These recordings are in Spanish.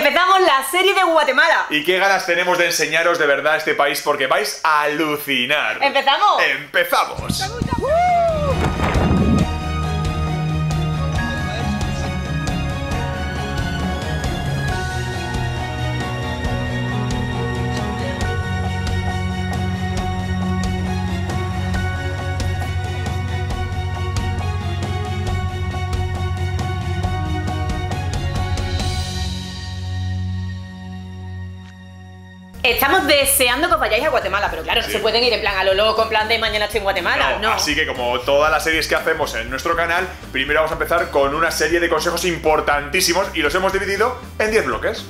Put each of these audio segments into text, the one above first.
Empezamos la serie de Guatemala. Y qué ganas tenemos de enseñaros de verdad este país porque vais a alucinar. ¿Empezamos? ¡Empezamos! Estamos deseando que os vayáis a Guatemala, pero claro, no se pueden ir en plan a lo loco, en plan de mañana estoy en Guatemala, no. Así que como todas las series que hacemos en nuestro canal, primero vamos a empezar con una serie de consejos importantísimos y los hemos dividido en 10 bloques.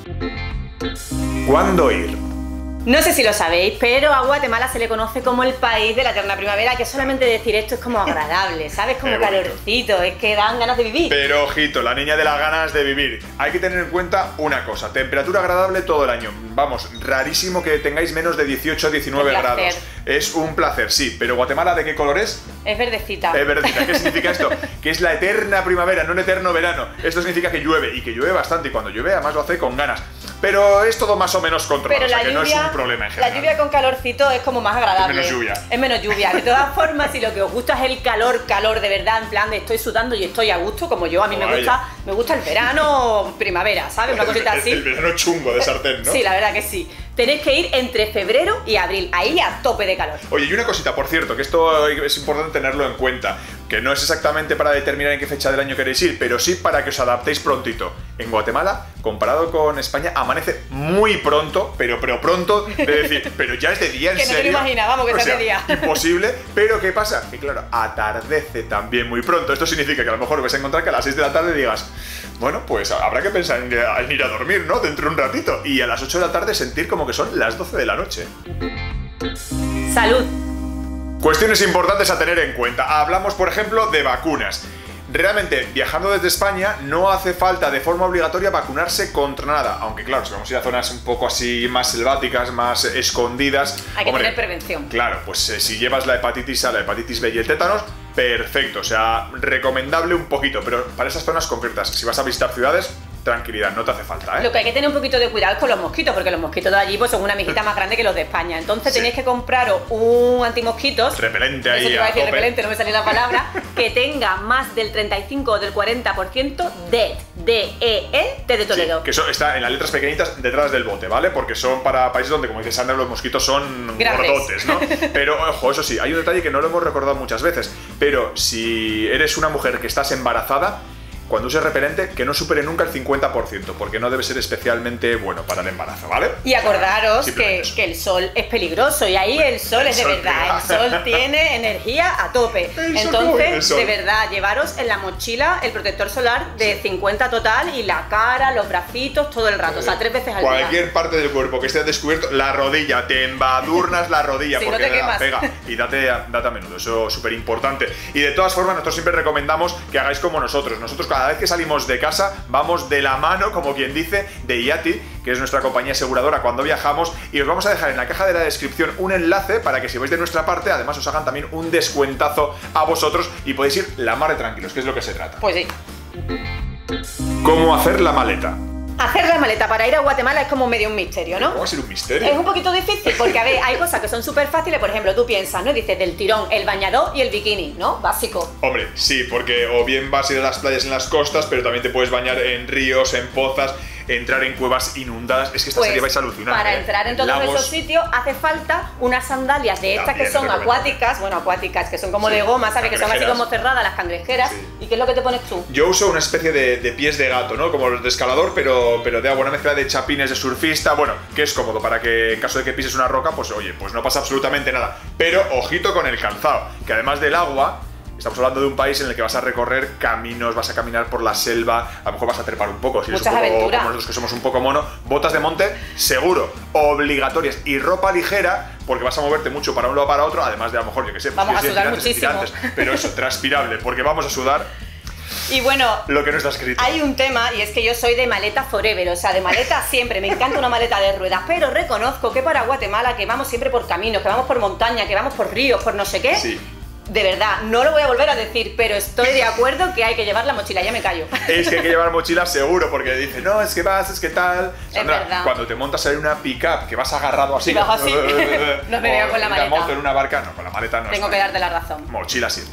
¿Cuándo ir? No sé si lo sabéis, pero a Guatemala se le conoce como el país de la eterna primavera, que solamente decir esto es como agradable, ¿sabes? Como calorcito, es que dan ganas de vivir. Pero ojito, la niña de las ganas de vivir. Hay que tener en cuenta una cosa, temperatura agradable todo el año. Vamos, rarísimo que tengáis menos de 18 o 19 grados. Es un placer, sí, pero Guatemala, ¿de qué color es? Es verdecita. Es verdecita. ¿Qué significa esto? Que es la eterna primavera, no un eterno verano. Esto significa que llueve, y que llueve bastante, y cuando llueve además lo hace con ganas. Pero es todo más o menos controlado, o sea que no es un problema en general. La lluvia con calorcito es como más agradable. Es menos lluvia. Es menos lluvia. De todas formas, si lo que os gusta es el calor de verdad, en plan de estoy sudando y estoy a gusto, como yo, a mí me gusta el verano, primavera, ¿sabes? Una cosita así. El verano chungo de sartén, ¿no? Sí, la verdad que sí. Tenéis que ir entre febrero y abril, ahí a tope de calor. Oye, y una cosita, por cierto, que esto es importante tenerlo en cuenta, que no es exactamente para determinar en qué fecha del año queréis ir, pero sí para que os adaptéis prontito. En Guatemala, comparado con España, amanece muy pronto, pero pronto, de decir, pero ya es de día, en serio. Que no te lo imaginábamos que sea de día. Imposible, pero ¿qué pasa? Que claro, atardece también muy pronto. Esto significa que a lo mejor vais a encontrar que a las 6 de la tarde digas, bueno, pues habrá que pensar en ir a dormir, ¿no? Dentro de un ratito. Y a las 8 de la tarde sentir como que son las 12 de la noche. Salud. Cuestiones importantes a tener en cuenta. Hablamos, por ejemplo, de vacunas. Realmente, viajando desde España, no hace falta de forma obligatoria vacunarse contra nada. Aunque claro, si vamos a ir a zonas un poco así más selváticas, más escondidas... Hay que tener prevención. Claro, pues si llevas la hepatitis A, la hepatitis B y el tétanos, perfecto. O sea, recomendable un poquito, pero para esas zonas concretas. Si vas a visitar ciudades, tranquilidad, no te hace falta, ¿eh? Lo que hay que tener un poquito de cuidado es con los mosquitos, porque los mosquitos de allí pues son una mijita más grande que los de España. Entonces tenéis que compraros un antimosquitos. Repelente ahí. Eso te iba a decir, repelente, no me salía la palabra. Que tenga más del 35 o del 40% de D-E-E-T de Toledo. Sí, que eso está en las letras pequeñitas detrás del bote, ¿vale? Porque son para países donde, como dice Sandra, los mosquitos son gordotes, ¿no? Pero, ojo, eso sí, hay un detalle que no lo hemos recordado muchas veces. Pero si eres una mujer que estás embarazada, cuando uses repelente, que no supere nunca el 50%, porque no debe ser especialmente bueno para el embarazo, ¿vale? Y acordaros que el sol es peligroso, y ahí el sol es de verdad, el sol tiene energía a tope. Entonces, de verdad, llevaros en la mochila el protector solar de 50 total, y la cara, los bracitos, todo el rato, o sea, 3 veces al día. Cualquier parte del cuerpo que esté descubierto, la rodilla, te embadurnas la rodilla, si porque no te quemas. Pega, y date a menudo, eso es súper importante. Y de todas formas, nosotros siempre recomendamos que hagáis como nosotros. Cada vez que salimos de casa, vamos de la mano, como quien dice, de Yati, que es nuestra compañía aseguradora cuando viajamos, y os vamos a dejar en la caja de la descripción un enlace para que si vais de nuestra parte, además os hagan también un descuentazo a vosotros y podéis ir la mar de tranquilos, que es lo que se trata. Pues sí. ¿Cómo hacer la maleta? Hacer la maleta para ir a Guatemala es como medio un misterio, ¿no? ¿Cómo va a ser un misterio? Es un poquito difícil porque, a ver, hay cosas que son súper fáciles. Por ejemplo, tú piensas, ¿no? Dices del tirón, el bañador y el bikini, ¿no? Básico. Hombre, sí, porque o bien vas a ir a las playas en las costas, pero también te puedes bañar en ríos, en pozas, entrar en cuevas inundadas. Es que esta serie vais a alucinar. Para entrar en todos esos sitios hace falta unas sandalias de estas que son acuáticas, bueno, acuáticas, que son como de goma, ¿sabes? Que son así como cerradas, las cangrejeras. ¿Y qué es lo que te pones tú? Yo uso una especie de pies de gato, ¿no? Como los de escalador, pero de agua, una mezcla de chapines de surfista, bueno, que es cómodo para que en caso de que pises una roca, pues oye, pues no pasa absolutamente nada. Pero ojito con el calzado, que además del agua, estamos hablando de un país en el que vas a recorrer caminos, vas a caminar por la selva, a lo mejor vas a trepar un poco, si eres un poco como nosotros que somos un poco mono, botas de monte, seguro, obligatorias, y ropa ligera, porque vas a moverte mucho para un lado para otro, además de a lo mejor, yo que sé, vamos a sudar muchísimo, pero eso, transpirable, porque vamos a sudar. Y bueno, lo que no está escrito. Hay un tema, y es que yo soy de maleta forever, o sea, de maleta siempre, me encanta una maleta de ruedas, pero reconozco que para Guatemala, que vamos siempre por caminos, que vamos por montaña, que vamos por ríos, por no sé qué, de verdad, no lo voy a volver a decir, pero estoy de acuerdo que hay que llevar la mochila, ya me callo. Es que hay que llevar mochila seguro, porque dice, no, es que vas, es que tal. Sandra, es verdad. Cuando te montas en una pick-up que vas agarrado así, vas así. No me veo con la maleta. En una moto, en una barca, no, con la maleta no. Tengo que darte la razón. Mochila siempre.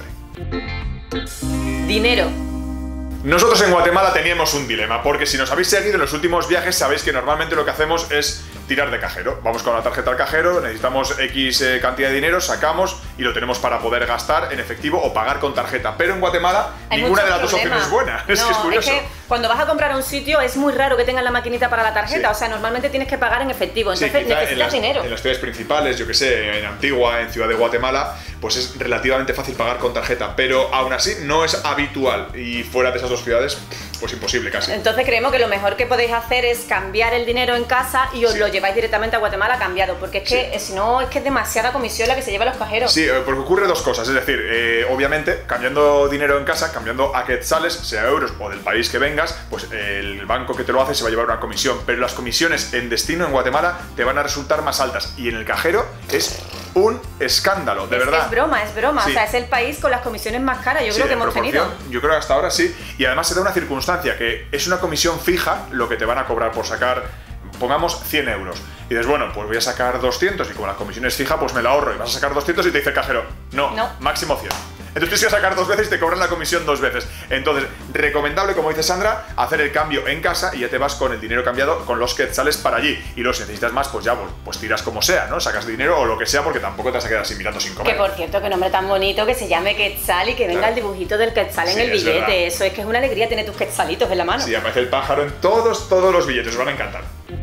Dinero. Nosotros en Guatemala teníamos un dilema, porque si nos habéis seguido en los últimos viajes sabéis que normalmente lo que hacemos es tirar de cajero. Vamos con la tarjeta al cajero, necesitamos X cantidad de dinero, sacamos y lo tenemos para poder gastar en efectivo o pagar con tarjeta. Pero en Guatemala ninguna de las dos opciones es buena. Es que es curioso. Es que cuando vas a comprar a un sitio es muy raro que tengan la maquinita para la tarjeta. Sí. O sea, normalmente tienes que pagar en efectivo. Entonces Sí, necesitas dinero. En las ciudades principales, yo que sé, en Antigua, en Ciudad de Guatemala, pues es relativamente fácil pagar con tarjeta. Pero aún así no es habitual. Y fuera de esas dos ciudades, pues imposible casi. Entonces creemos que lo mejor que podéis hacer es cambiar el dinero en casa y os lo lleváis directamente a Guatemala cambiado, porque es que si no es que es demasiada comisión la que se lleva a los cajeros. Sí, porque ocurre dos cosas, es decir, obviamente cambiando dinero en casa, cambiando a quetzales, sea euros o del país que vengas, pues el banco que te lo hace se va a llevar una comisión, pero las comisiones en destino en Guatemala te van a resultar más altas y en el cajero es un escándalo, de verdad. Es broma, sí. O sea, es el país con las comisiones más caras, yo creo que hemos tenido. Yo creo que hasta ahora sí, y además se da una circunstancia que es una comisión fija lo que te van a cobrar por sacar, pongamos 100 euros. Y dices, bueno, pues voy a sacar 200 y como la comisión es fija, pues me la ahorro y vas a sacar 200 y te dice el cajero, no. Máximo 100. Entonces tienes que sacar 2 veces y te cobran la comisión 2 veces. Entonces, recomendable, como dice Sandra, hacer el cambio en casa y ya te vas con el dinero cambiado con los quetzales para allí. Y luego si necesitas más, pues ya pues tiras como sea, ¿no? Sacas dinero o lo que sea porque tampoco te vas a quedar así mirando sin comer. Que por cierto, qué nombre tan bonito, que se llame quetzal y que venga el dibujito del quetzal en el billete. Eso es que es una alegría tener tus quetzalitos en la mano. Sí, aparece el pájaro en todos los billetes, os van a encantar.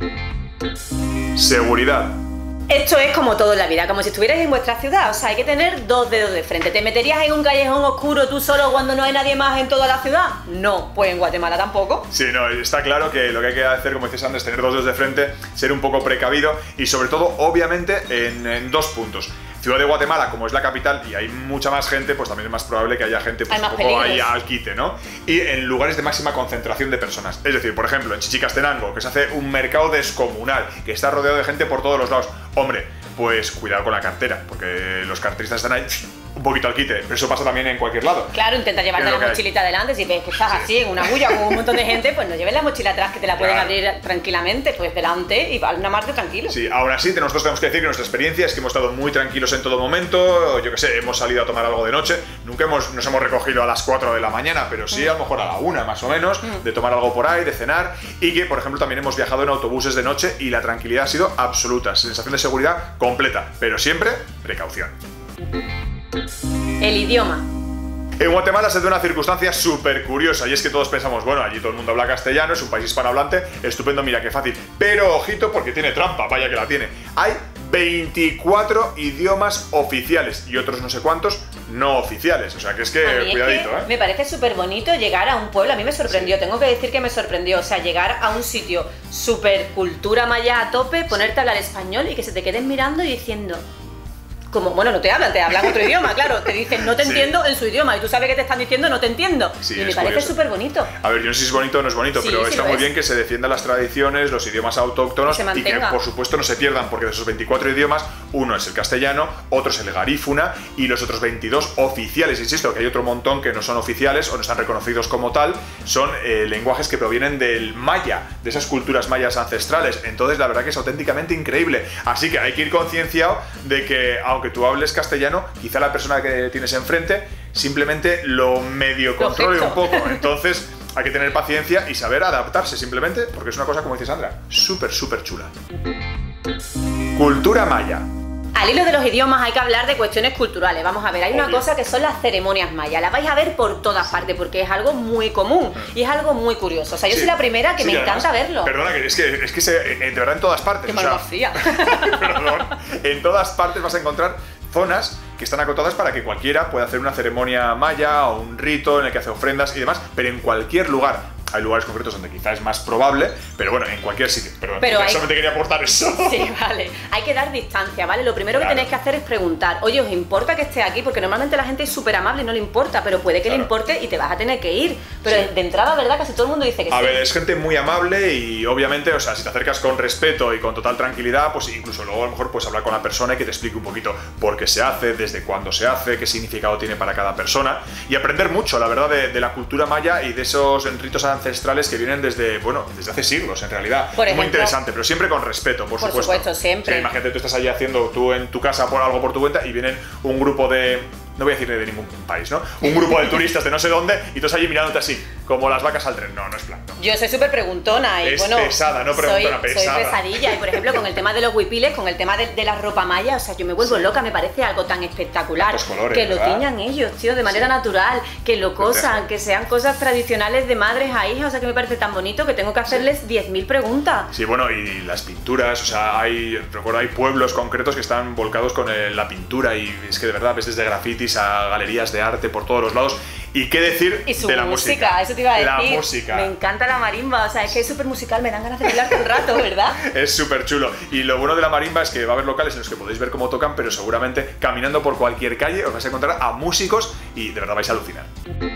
Seguridad. Esto es como todo en la vida, como si estuvierais en vuestra ciudad, o sea, hay que tener 2 dedos de frente. ¿Te meterías en un callejón oscuro tú solo cuando no hay nadie más en toda la ciudad? No, pues en Guatemala tampoco. Sí, no, está claro que lo que hay que hacer, como dices Sandra, es tener 2 dedos de frente, ser un poco precavido y sobre todo, obviamente, en 2 puntos. Ciudad de Guatemala, como es la capital y hay mucha más gente, pues también es más probable que haya gente pues, un poco ahí al quite, ¿no? Y en lugares de máxima concentración de personas. Es decir, por ejemplo, en Chichicastenango, que se hace un mercado descomunal, que está rodeado de gente por todos los lados. Hombre, pues cuidado con la cartera, porque los carteristas están ahí un poquito al quite, pero eso pasa también en cualquier lado. Claro, intenta llevarte la mochilita adelante, si ves que estás así en una bulla con un montón de gente, pues no lleves la mochila atrás, que te la pueden abrir tranquilamente, pues delante y va una marcha tranquilo. Sí, aún así nosotros tenemos que decir que nuestra experiencia es que hemos estado muy tranquilos en todo momento, yo que sé, hemos salido a tomar algo de noche, nunca nos hemos recogido a las 4 de la mañana, pero sí a lo mejor a la 1 más o menos, de tomar algo por ahí, de cenar, y que por ejemplo también hemos viajado en autobuses de noche y la tranquilidad ha sido absoluta, sensación de seguridad completa, pero siempre precaución. El idioma. En Guatemala se da una circunstancia súper curiosa y es que todos pensamos, bueno, allí todo el mundo habla castellano, es un país hispanohablante, estupendo, mira qué fácil, pero ojito porque tiene trampa, vaya que la tiene. Hay 24 idiomas oficiales y otros no sé cuántos no oficiales, o sea que es que cuidadito, ¿eh? Me parece súper bonito llegar a un pueblo, a mí me sorprendió, tengo que decir que me sorprendió, o sea, llegar a un sitio súper cultura maya a tope, ponerte a hablar español y que se te queden mirando y diciendo... Como, bueno, no te hablan otro idioma, claro, te dicen no te entiendo en su idioma y tú sabes que te están diciendo no te entiendo. Sí, y me parece súper bonito. A ver, yo no sé si es bonito o no es bonito, sí, pero sí está muy bien que se defiendan las tradiciones, los idiomas autóctonos y que por supuesto no se pierdan, porque de esos 24 idiomas, uno es el castellano, otro es el garífuna y los otros 22 oficiales. Insisto, que hay otro montón que no son oficiales o no están reconocidos como tal, son lenguajes que provienen del maya, de esas culturas mayas ancestrales. Entonces la verdad que es auténticamente increíble. Así que hay que ir concienciado de que, aunque tú hables castellano, quizá la persona que tienes enfrente simplemente lo medio controle un poco. Entonces hay que tener paciencia y saber adaptarse simplemente, porque es una cosa, como dice Sandra, súper chula. Cultura maya. Al hilo de los idiomas hay que hablar de cuestiones culturales. Vamos a ver, hay una cosa que son las ceremonias mayas. Las vais a ver por todas partes porque es algo muy común y es algo muy curioso. O sea, yo soy la primera que me encanta verlo. Perdona, que es que de verdad en todas partes. Qué malvacía. Perdón. En todas partes vas a encontrar zonas que están acotadas para que cualquiera pueda hacer una ceremonia maya o un rito en el que hace ofrendas y demás, pero en cualquier lugar. hay lugares concretos donde quizá es más probable, pero bueno, en cualquier sitio. Perdón, solamente quería aportar eso. Sí, vale. Hay que dar distancia, ¿vale? Lo primero que tenéis que hacer es preguntar, oye, ¿os importa que esté aquí? Porque normalmente la gente es súper amable y no le importa, pero puede que le importe y te vas a tener que ir. Pero de entrada, ¿verdad? Casi todo el mundo dice que sí. A ver, es gente muy amable y obviamente, o sea, si te acercas con respeto y con total tranquilidad, pues incluso luego a lo mejor puedes hablar con la persona y que te explique un poquito por qué se hace, desde cuándo se hace, qué significado tiene para cada persona y aprender mucho, la verdad, de la cultura maya y de esos ritos ancestrales que vienen desde, bueno, desde hace siglos en realidad. Por ejemplo, muy interesante, pero siempre con respeto, por supuesto. Por supuesto, siempre. O sea, imagínate, tú estás allí haciendo tú en tu casa por algo por tu cuenta y vienen un grupo de... No voy a decir de ningún país, ¿no? Un grupo de turistas de no sé dónde y todos allí mirándote así, como las vacas al tren. No, no es plan. No. Yo soy súper preguntona y es pesada, no preguntona, pesada. Soy pesadilla y por ejemplo con el tema de los huipiles, con el tema de la ropa maya, o sea, yo me vuelvo loca, me parece algo tan espectacular. Los colores, que ¿verdad? lo tiñan ellos, tío, de manera natural, que lo cosan, que sean cosas tradicionales de madres a hijas, o sea, que me parece tan bonito que tengo que hacerles 10.000 preguntas. Sí, bueno, y las pinturas, o sea, recuerdo, hay pueblos concretos que están volcados con la pintura y es que de verdad ves desde grafitis a galerías de arte por todos los lados. ¿Y qué decir de la música? Eso te iba a decir. La música. Me encanta la marimba, o sea, es que es súper musical, me dan ganas de bailar todo el rato, ¿verdad? Es súper chulo. Y lo bueno de la marimba es que va a haber locales en los que podéis ver cómo tocan, pero seguramente caminando por cualquier calle os vais a encontrar a músicos y de verdad vais a alucinar.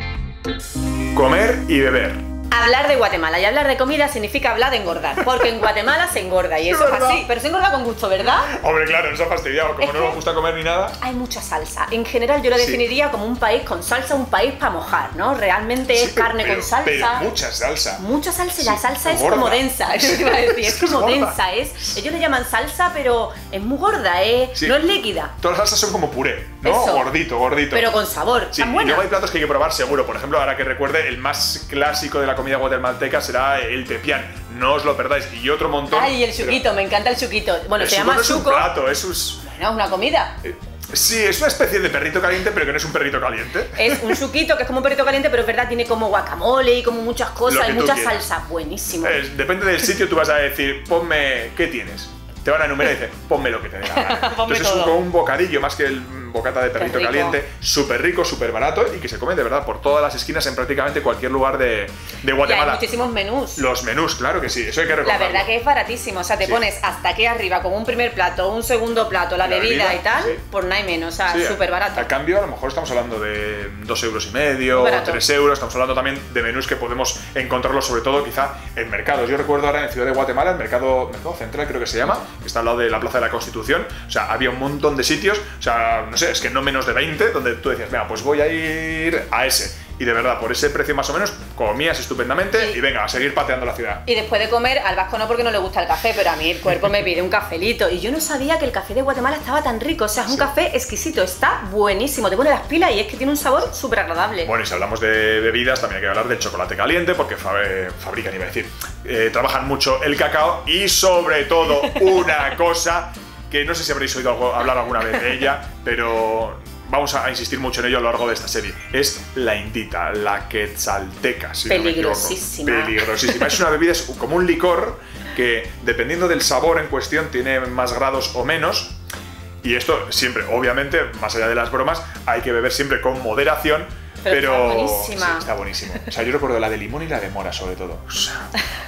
Comer y beber. Hablar de Guatemala y hablar de comida significa hablar de engordar, porque en Guatemala se engorda y eso es así, pero se engorda con gusto, ¿verdad? Hombre, claro, nos ha fastidiado, como no nos gusta comer ni nada. Hay mucha salsa. En general yo lo definiría como un país con salsa, un país para mojar, ¿no? Realmente es carne con salsa. Pero mucha salsa. Mucha salsa y la salsa es como densa, eso te iba a decir, es como densa, ellos le llaman salsa, pero es muy gorda, no es líquida. Todas las salsas son como puré, ¿no? Eso. Gordito. Pero con sabor, sí, tan buena. Y luego hay platos que hay que probar seguro. Por ejemplo, ahora que recuerde, el más clásico de la comida guatemalteca será el tepián. No os lo perdáis. Y otro montón. Ay, el chuquito, me encanta el chuquito. Bueno, se llama chuco. Es un chuco. plato, Bueno, es una comida. Sí, es una especie de perrito caliente, pero que no es un perrito caliente. Es un chuquito que es como un perrito caliente, pero es verdad, tiene como guacamole y como muchas cosas y mucha salsa. Buenísimo. Depende del sitio, tú vas a decir, ponme, ¿qué tienes? Te van a enumerar y dicen, ponme lo que te dé la gana. Entonces es un bocadillo más que el bocata de perrito caliente, súper rico, súper barato y que se come de verdad por todas las esquinas en prácticamente cualquier lugar de Guatemala. Y hay muchísimos menús. Los menús, claro que sí, eso hay que recordarlo. La verdad que es baratísimo, o sea, te pones hasta aquí arriba con un primer plato, un segundo plato, la bebida y tal, por nada y menos, o sea, súper barato. A cambio, a lo mejor estamos hablando de 2,5 €, 3 €, estamos hablando también de menús que podemos encontrarlos sobre todo quizá en mercados. Yo recuerdo ahora en Ciudad de Guatemala, el mercado Central creo que se llama, que está al lado de la Plaza de la Constitución, o sea, había un montón de sitios, o sea, no sé, es que no menos de 20, donde tú decías, venga, pues voy a ir a ese. Y de verdad, por ese precio más o menos, comías estupendamente y venga, a seguir pateando la ciudad. Y después de comer, al vasco no porque no le gusta el café, pero a mí el cuerpo me pide un cafelito. Y yo no sabía que el café de Guatemala estaba tan rico, o sea, es un café exquisito, está buenísimo, te pone las pilas y es que tiene un sabor súper agradable. Bueno, y si hablamos de bebidas, también hay que hablar del chocolate caliente, porque fabrican, iba a decir, trabajan mucho el cacao y sobre todo una cosa que no sé si habréis oído hablar alguna vez de ella, pero vamos a insistir mucho en ello a lo largo de esta serie. Es la indita, la quetzalteca. Si peligrosísima. No me equivoco. Peligrosísima. Es una bebida, es como un licor que, dependiendo del sabor en cuestión, tiene más grados o menos. Y esto siempre, obviamente, más allá de las bromas, hay que beber siempre con moderación. Pero está buenísima. Sí, está buenísimo. O sea, yo recuerdo la de limón y la de mora, sobre todo. O sea,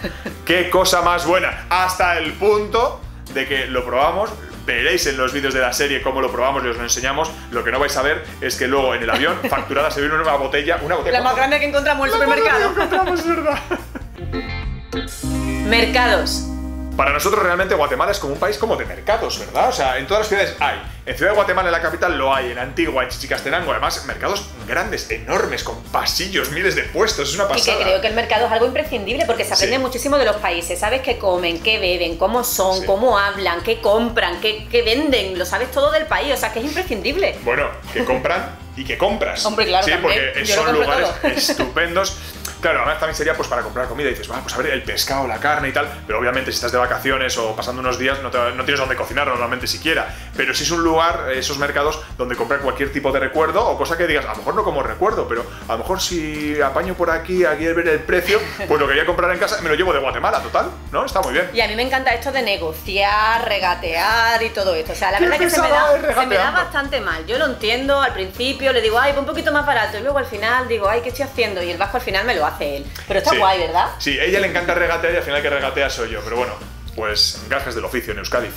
qué cosa más buena. Hasta el punto de que lo probamos. Veréis en los vídeos de la serie cómo lo probamos y os lo enseñamos. Lo que no vais a ver es que luego en el avión, facturada, se viene una botella. La más grande que encontramos en el supermercado. Encontramos, es verdad. Mercados. Para nosotros realmente Guatemala es como un país como de mercados, ¿verdad? O sea, en todas las ciudades hay. En Ciudad de Guatemala, en la capital, lo hay. En Antigua, en Chichicastenango, además, mercados grandes, enormes, con pasillos, miles de puestos. Es una pasada. Y que creo que el mercado es algo imprescindible porque se aprende muchísimo de los países. Sabes qué comen, qué beben, cómo son, cómo hablan, qué compran, qué venden. Lo sabes todo del país, o sea, que es imprescindible. Bueno, que compran y que compras. Hombre, claro, sí, también. Porque son lugares estupendos. Claro, además también sería pues para comprar comida y dices, pues a ver, el pescado, la carne y tal, pero obviamente si estás de vacaciones o pasando unos días no tienes dónde cocinar normalmente siquiera, pero sí es un lugar, esos mercados, donde comprar cualquier tipo de recuerdo o cosa que digas, a lo mejor no como recuerdo, pero a lo mejor si apaño por aquí a ver el precio, pues lo quería comprar en casa, me lo llevo de Guatemala, total, ¿no? Está muy bien. Y a mí me encanta esto de negociar, regatear y todo esto, o sea, la verdad que se me da bastante mal, yo lo entiendo, al principio le digo, ay, un poquito más barato, y luego al final digo, ay, ¿qué estoy haciendo? Y el vasco al final me lo hace. hace él. Pero está Sí. guay, ¿verdad? Sí, a ella le encanta regatear y al final el que regatea soy yo, pero bueno, pues gajes del oficio en Euskadi.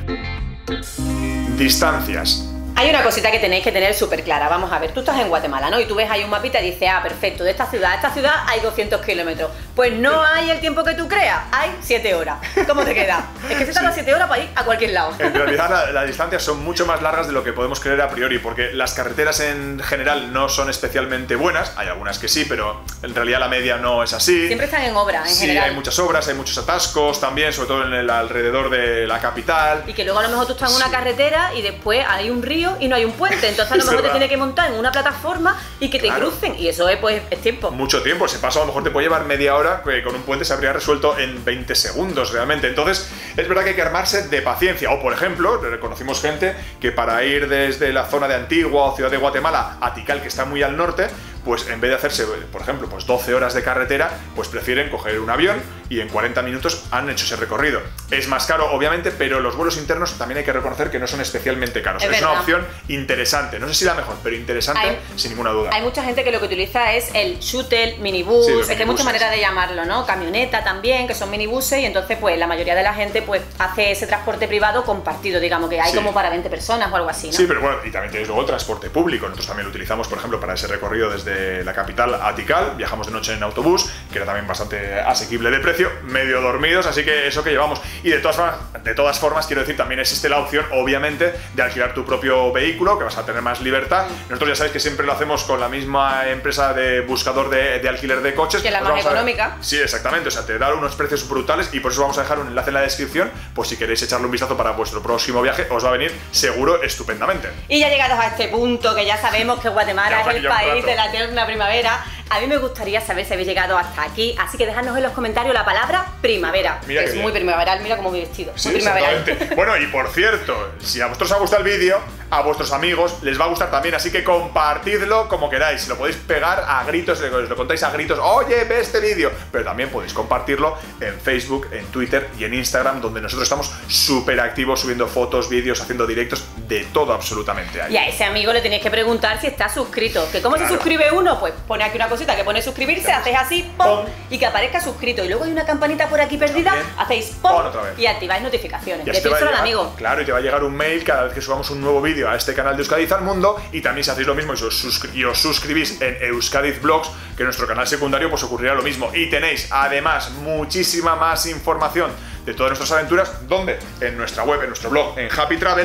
Distancias. Hay una cosita que tenéis que tener súper clara. Vamos a ver, tú estás en Guatemala, ¿no? Y tú ves ahí un mapita y dices, perfecto, de esta ciudad a esta ciudad hay 200 kilómetros. Pues no hay el tiempo que tú creas, hay 7 horas. ¿Cómo te queda? Es que se tarda 7 horas para ir a cualquier lado. En realidad las distancias son mucho más largas de lo que podemos creer a priori, porque las carreteras en general no son especialmente buenas, hay algunas que sí, pero en realidad la media no es así. Siempre están en obra, en Sí, general. hay muchas obras, hay muchos atascos también, sobre todo en el alrededor de la capital. Y que luego a lo mejor tú estás en una Sí. carretera y después hay un río y no hay un puente. Entonces a lo Es mejor te verdad. tienes que montar en una plataforma y que te Claro. crucen. Y eso es, pues, es tiempo. Mucho tiempo, ese paso a lo mejor te puede llevar media hora, que con un puente se habría resuelto en 20 segundos realmente. Entonces, es verdad que hay que armarse de paciencia. O, por ejemplo, conocimos gente que para ir desde la zona de Antigua o Ciudad de Guatemala a Tikal, que está muy al norte, pues en vez de hacerse, por ejemplo, pues 12 horas de carretera, pues prefieren coger un avión y en 40 minutos han hecho ese recorrido. Es más caro, obviamente, pero los vuelos internos también hay que reconocer que no son especialmente caros. Es Es una verdad. opción interesante. No sé si la mejor, pero interesante Hay- sin ninguna duda. Hay mucha gente que lo que utiliza es el shuttle, minibús, Sí, los es que hay muchas minibuses. maneras de llamarlo, ¿no? Camioneta también, que son minibuses, y entonces pues la mayoría de la gente pues hace ese transporte privado compartido, digamos que hay Sí. como para 20 personas o algo así, ¿no? Sí, pero bueno, y también tienes luego el transporte público. Nosotros también lo utilizamos, por ejemplo, para ese recorrido desde la capital a Tikal. Viajamos de noche en autobús, que era también bastante asequible de precio, medio dormidos, así que eso que llevamos. Y de todas formas, quiero decir, también existe la opción, obviamente, de alquilar tu propio vehículo, que vas a tener más libertad. Nosotros ya sabéis que siempre lo hacemos con la misma empresa de buscador de alquiler de coches. Que es la Os más vamos a- económica. Sí, exactamente, o sea, te da unos precios brutales y por eso vamos a dejar un enlace en la descripción, pues si queréis echarle un vistazo para vuestro próximo viaje, os va a venir seguro estupendamente. Y ya llegados a este punto, que ya sabemos que Guatemala Ya, es el ya un país rato. de la eterna primavera, a mí me gustaría saber si habéis llegado hasta aquí, así que dejadnos en los comentarios la palabra primavera, Mira que qué es bien. muy primaveral, mira cómo mi vestido, Sí, muy primaveral. exactamente. Bueno, y por cierto, si a vosotros os ha gustado el vídeo, a vuestros amigos les va a gustar también, así que compartidlo como queráis. Si lo podéis pegar a gritos, os lo contáis a gritos, oye, ve este vídeo. Pero también podéis compartirlo en Facebook, en Twitter y en Instagram, donde nosotros estamos súper activos subiendo fotos, vídeos, haciendo directos, de todo absolutamente ahí. Y a ese amigo le tenéis que preguntar si está suscrito. ¿Que cómo Claro. se suscribe uno? Pues pone aquí una cosita que pone suscribirse, hacéis así, ¡pum! Y que aparezca suscrito. Y luego hay una campanita por aquí perdida, También. hacéis ¡pum! Pon otra vez. Y activáis notificaciones. Y así te va a Decírselo al llegar, amigo. claro, y te va a llegar un mail cada vez que subamos un nuevo vídeo a este canal de Euskadiz al Mundo. Y también si hacéis lo mismo y os suscribís en Euskadiz Vlogs, que nuestro canal secundario, pues ocurrirá lo mismo. Y tenéis además muchísima más información de todas nuestras aventuras. ¿Dónde? En nuestra web, en nuestro blog, en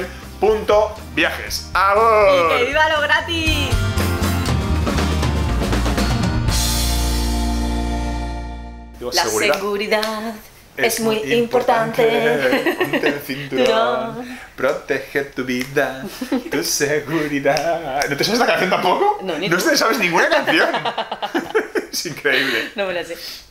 happytravel.viajes. ¡Y ¡Agur! que viva lo gratis! Digo, La seguridad es muy importante. Ponte el cinturón, protege tu vida, tu seguridad. ¿No te sabes la canción tampoco? No, ni No tú. te sabes ninguna canción. Es increíble. No me lo sé.